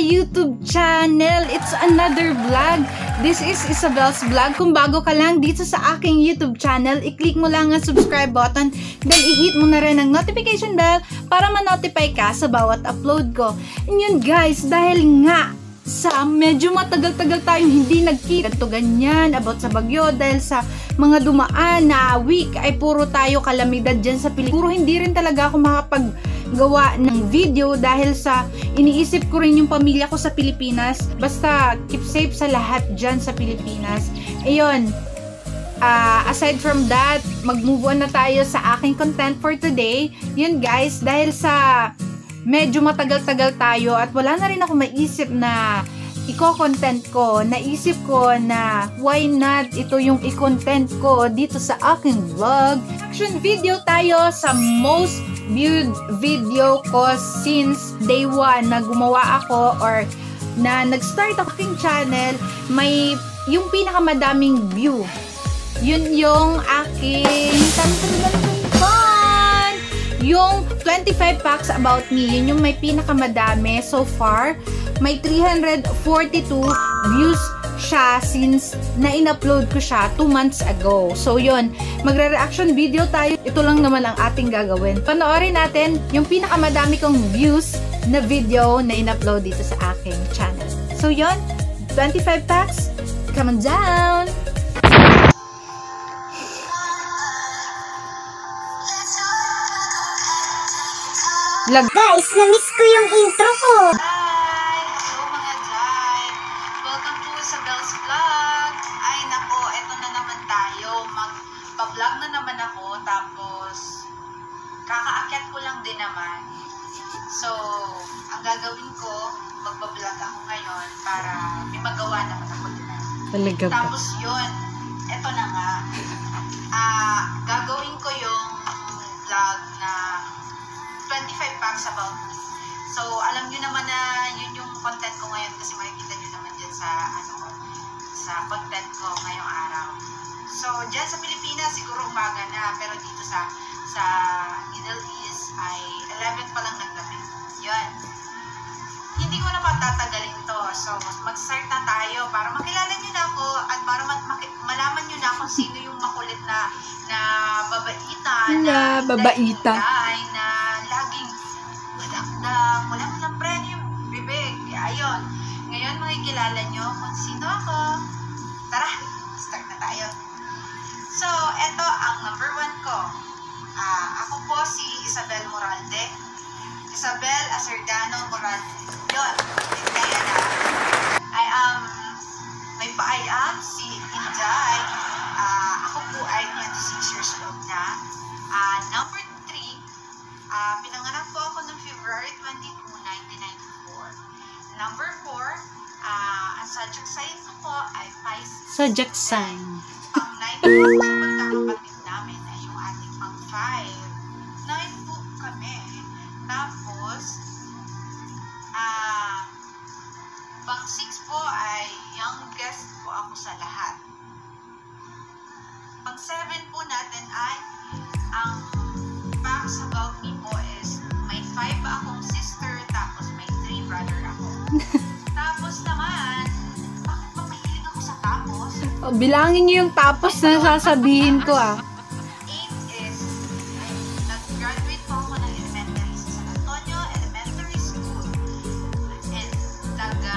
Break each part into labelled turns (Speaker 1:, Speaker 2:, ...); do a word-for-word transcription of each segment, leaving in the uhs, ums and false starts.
Speaker 1: YouTube channel. It's another vlog. This is Isabel's vlog. Kung bago ka lang dito sa aking YouTube channel, i-click mo lang ang subscribe button, then i-hit mo na rin ang notification bell para ma-notify ka sa bawat upload ko. And yun guys, dahil nga sa medyo matagal-tagal tayong hindi nagkita to ganyan about sa bagyo, dahil sa mga dumaan na week ay puro tayo kalamidad dyan sa Pilipinas. Puro hindi rin talaga ako makapaggawa ng video dahil sa iniisip ko rin yung pamilya ko sa Pilipinas. Basta keep safe sa lahat dyan sa Pilipinas. Ayun, uh, aside from that, mag-move on na tayo sa aking content for today. Yun guys, dahil sa medyo matagal-tagal tayo at wala na rin ako maisip na i-content ko. Naisip ko na why not ito yung i-content ko dito sa aking vlog. Action video tayo sa most viewed video ko since day one na gumawa ako or na nag-start aking channel. May yung pinakamadaming view. Yun yung aking yung twenty-five facts about me, yun yung may pinakamadami so far. May three hundred forty-two views siya since na in-upload ko siya two months ago. So yun, magre-reaction video tayo. Ito lang naman ang ating gagawin. Panoorin natin yung pinakamadami kong views na video na in-upload dito sa aking channel. So yun, twenty-five facts, come on down!
Speaker 2: Lag Guys, na-miss ko yung intro ko.
Speaker 1: Hi! Hello mga Jai! Welcome to Isabel's vlog. Ay nako, eto na naman tayo. Mag-vlog na naman ako. Tapos, kakaakyat ko lang din naman. So, ang gagawin ko, mag-vlog ako ngayon para may magawa naman ako din.
Speaker 2: Talaga ba?
Speaker 1: Tapos yun, eto na nga. Uh, gagawin ko yung vlog na twenty-five facts about me. So, alam nyo naman na yun yung content ko ngayon kasi makikita nyo naman dyan sa, ano ko, sa content ko ngayong araw. So, dyan sa Pilipinas, siguro umaga na, pero dito sa, sa Middle East ay eleven pa lang ng gabi. Yun. Hindi ko na patatagalin to. So, mag-start na tayo para makilala nyo na ako at para malaman nyo na kung sino yung makulit na na babaita
Speaker 2: na, na babaita
Speaker 1: na laging madakdang, wala mo lang premium bibig. Ayun. Ngayon makikilala nyo kung sino ako. Tara, start na tayo. So, eto ang number one ko. Uh, ako po si Isabel Moralde. Isabel Acerdano Moralde. Yun. Kaya na. I am, may pa-I am si Inday. Uh, ako po ay twenty-six years old na. Uh, number three, uh, pinanganak po ako noong February twenty-second, nineteen ninety-four. Number four, uh, ang zodiac sign ko po ay Pisces.
Speaker 2: Zodiac sign.
Speaker 1: Ang nine po sa pagkakapatid namin ay yung ating pang five. Nine po kami. Tapos, uh, pang six po ay youngest po ako sa lahat. Pang seven po natin ay ang facts about me po is may five akong sister tapos may three brother ako. Tapos naman, bakit ba mahilig ako sa tapos?
Speaker 2: Oh, bilangin niyo yung tapos na sasabihin ko ah.
Speaker 1: eight is nag-graduate po ako ng elementary sa San Antonio Elementary School. And taga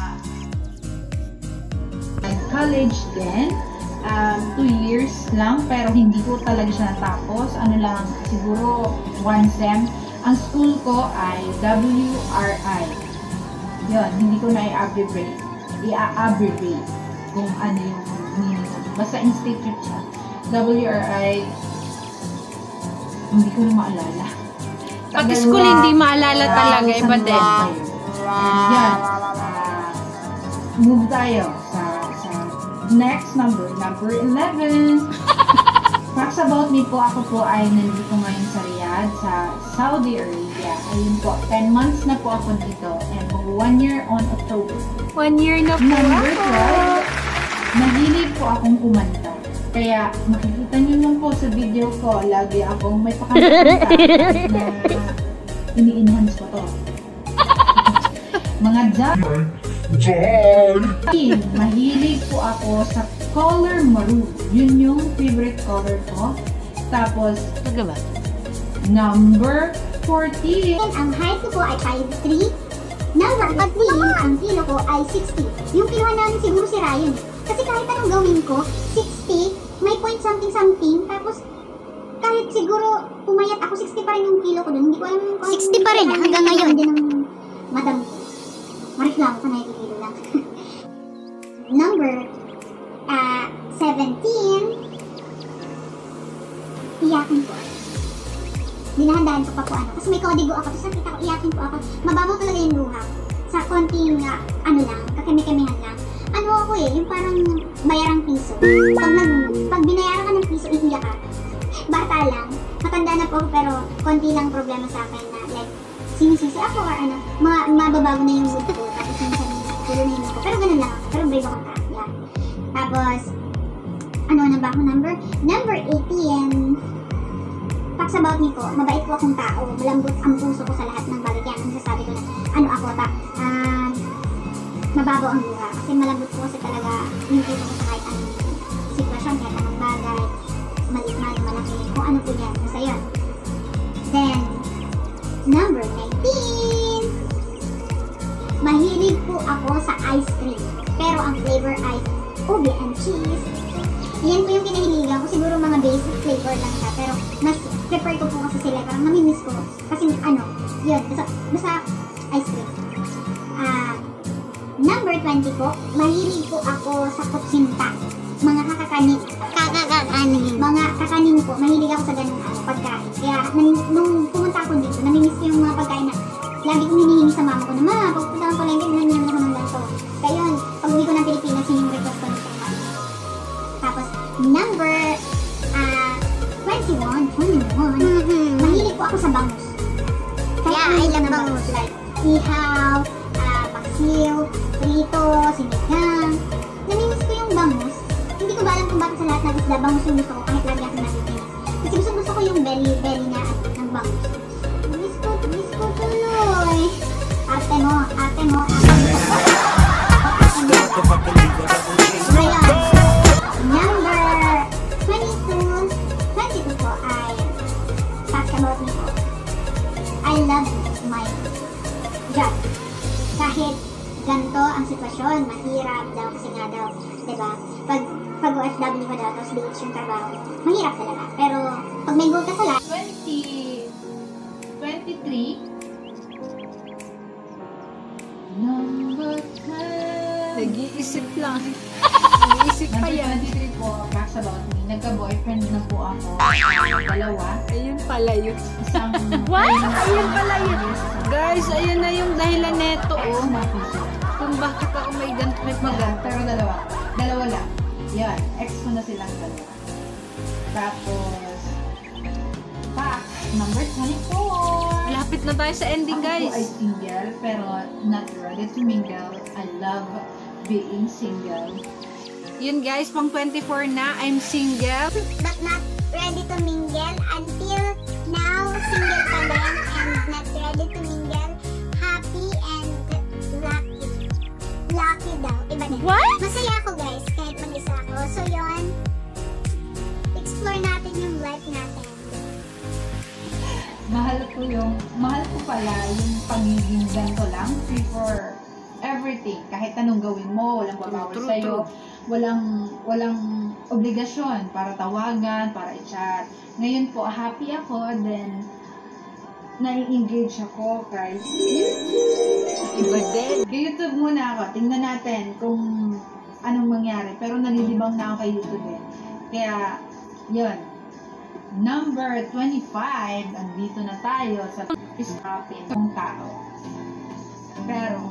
Speaker 1: college din. Um, two years lang, pero hindi ko talaga siya natapos. Ano lang, siguro one sem. Ang school ko ay W R I. Yun, hindi ko na i-abbreviate. I-abbreviate kung ano yung meaning. Basta institute siya. W R I, hindi ko na maalala.
Speaker 2: Pag school hindi maalala talaga, iba din.
Speaker 1: Yan. Uh, move tayo sa next number, number eleven. Facts about me po, ako po ay nandito ngayon sa Riyadh, sa Saudi Arabia. Ayun po, ten months na po ako dito and one year on October.
Speaker 2: One year na po.
Speaker 1: Number twelve, nahilig po akong kumanta. Kaya makikita nyo lang po sa video ko, lagi akong may pakanta na ini-enhance ko to. Mga dyan. Mahilig po ako sa color maroon. Yun yung favorite color ko. Tapos,
Speaker 3: Taga ba?
Speaker 1: number fourteen.
Speaker 2: Ang height ko po ay five three. Number fifteen, ang kilo ko ay sixty. Yung kiluhan namin siguro si Ryan. Kasi kahit anong gawin ko, sixty, may point something something. Tapos, kahit siguro pumayat ako, sixty pa rin yung kilo ko dun. Hindi ko alam yung... sixty pa rin hanggang ngayon. Hindi ng madam ko. Mariklamo ko na yung kilo lang. Number uh, seventeen, iyakin ko. Dinahandaan ko pa po ano. Kasi may kodigo ako. Tapos nakita ko, iyakin ko ako. Mababaw talaga yung luha. Sa konting, uh, ano lang, kakimi-kimihan lang. Ano ako eh, yung parang bayarang piso. Pag, nag, pag binayaran ka ng piso, iiyak ka. Bata lang. Matanda na po ako pero konti lang problema sa akin na like, sinisisi ako or ano, ma mababago na yung mood ko. Tapos minsan, tulo na yung mood ko. Pero ganun lang ako. Pero brave ako ka. Yeah. Tapos, ano na ba ako number? Number eighteen. Facts about me po, mabait po akong tao, malambot ang puso ko sa lahat ng bagay. Kaya nasasabi ko na, ano ako, ta, uh, mababaw ang luha. Kasi malambot po kasi talaga yung puso ko sa kahit anong sitwasyon, kahit anong bagay, maliit man, malaki, kung ano po yan, basta yun. Then, number nineteen. Mahilig po ako sa ice cream, pero ang flavor ay ube and cheese. Yan po yung kinahiligan ko. Siguro mga basic flavor lang siya. Pero mas prefer ko po kasi sila. Parang namimiss ko. Kasi ano, yun. Basta, basta ice cream. Uh, number twenty po. Mahilig po ako sa kutsinta. Mga kakakanin. Kakakanin. Mga kakanin po. Mahilig ako sa ganung ano, pagkain. Kaya nung pumunta ako dito, namimiss ko yung mga pagkain na lagi kong hinihingi sa mama ko na, ma, pagpunta ko lang, hindi naman ako ng ganito. Kaya yun, pag uwi ko ng Pilipinas, yun yung request ko nito. Tapos, number uh, twenty-one, twenty-one, mm-hmm. Mahilig po ako sa bangus. Kahit yeah, I love bangus. Like, ihaw, uh, paksiw, prito, sinigang. Namimiss ko yung bangus. Hindi ko ba alam kung bakit sa lahat ng isda, bangus yung gusto ko kahit lagi ako nakikinig. Kasi gusto, gusto ko yung belly, belly na ng bangus. Miss ko, miss ko tuloy. Arte mo, arte mo, arte mo. Ngayon, number twenty-two, twenty-two po ay facts about me po. I love my job. Kahit ganito ang sitwasyon, mahirap daw kasi nga daw, diba? Pag, pag O F W ko daw, tapos beach yung trabaho, mahirap talaga. Pero pag may goal ka sa life,
Speaker 1: twenty, twenty-three, number ten.
Speaker 3: Nag-iisip lang. Nag-iisip pa
Speaker 1: Number
Speaker 3: yan.
Speaker 1: twenty-three po, facts about me. Nagka-boyfriend na po ako. Dalawa.
Speaker 3: Ayun pala yun.
Speaker 1: Isang...
Speaker 3: What? Ayun pala yun. Guys, ayun na yung dahilan neto.
Speaker 1: Ex
Speaker 3: Oh.
Speaker 1: na po siya.
Speaker 3: Kung bakit ako may ganito, may
Speaker 1: Magan, pero dalawa. Dalawa lang. Yan. Ex ko na silang dalawa. Tapos... Facts number twenty-four.
Speaker 3: Lapit na tayo sa ending,
Speaker 1: Ako
Speaker 3: guys.
Speaker 1: po ay single, pero not ready to mingle. I love being single.
Speaker 3: Yun guys, pang twenty-four na, I'm single.
Speaker 2: but not ready to mingle. Until now, single pa din and not ready to mingle. Happy and lucky. Lucky daw. Iba din.
Speaker 3: What?
Speaker 2: Masaya ako guys, kahit mag-isa ako. So yun, explore natin yung life natin.
Speaker 1: Mahal ko yung, mahal ko pala yung pagiging ganito lang, free for everything. Kahit anong gawin mo, walang babawal
Speaker 3: True,
Speaker 1: sa'yo.
Speaker 3: true.
Speaker 1: Walang, walang obligasyon para tawagan, para i-chat. Ngayon po, happy ako, then, nai-engage ako kay
Speaker 3: Iba din.
Speaker 1: Kay YouTube muna ako. Tingnan natin kung anong mangyari. Pero nalilibang na ako kay YouTube eh. Kaya, yun. Number twenty-five, andito na tayo sa is-happy ng tao. Pero,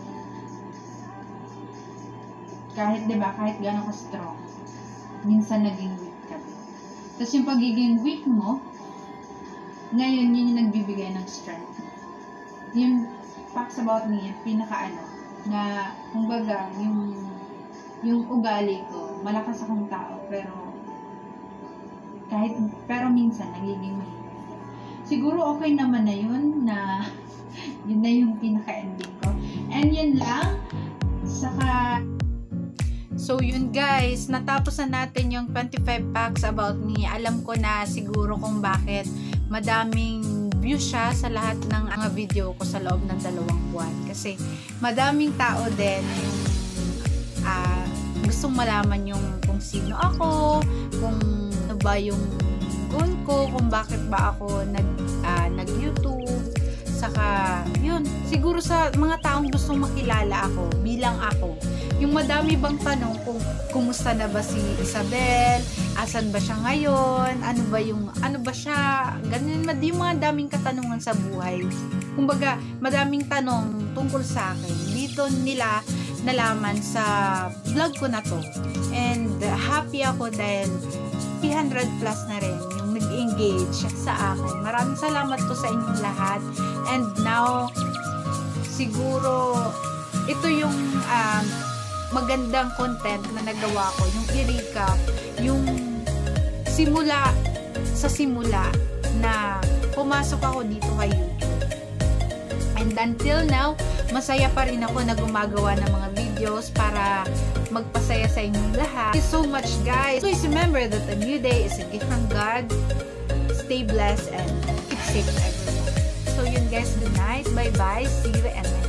Speaker 1: kahit, di ba, kahit gano'n ka strong, minsan naging weak ka. Tapos yung pagiging weak mo, ngayon yun yung nagbibigay ng strength. Yung facts about me, yung pinaka-ano, na, kumbaga, yung, yung ugali ko, malakas akong tao, pero, kahit, pero minsan, nagiging mahirap. Siguro okay naman na yun, na, yun na yung pinaka-ending ko. And Ayan, yan lang. Saka, so yun guys, natapos na natin yung twenty-five facts about me. Alam ko na siguro kung bakit madaming view siya sa lahat ng mga video ko sa loob ng dalawang buwan. Kasi madaming tao din yung uh, gustong malaman yung kung sino ako, kung ano ba yung goal ko, kung bakit ba ako nag, uh, nag-YouTube. Saka, yun, siguro sa mga taong gustong makilala ako, bilang ako. Yung madami bang tanong kung kumusta na ba si Isabel, asan ba siya ngayon, ano ba yung, ano ba siya, ganun, yung mga daming katanungan sa buhay. Kumbaga, madaming tanong tungkol sa akin. Dito nila nalaman sa vlog ko na to. And happy ako dahil three hundred plus na rin yung nag-engage sa akin. Maraming salamat po sa inyong lahat. And now, siguro, ito yung um, magandang content na nagawa ko. Yung i-recap, yung simula sa simula na pumasok ako dito kay YouTube. And until now, masaya pa rin ako na gumagawa ng mga videos para magpasaya sa inyong lahat. Thank you so much, guys. Please remember that a new day is a gift from God. Stay blessed and keep safe everyone. So yun guys, good night. Bye-bye. See you and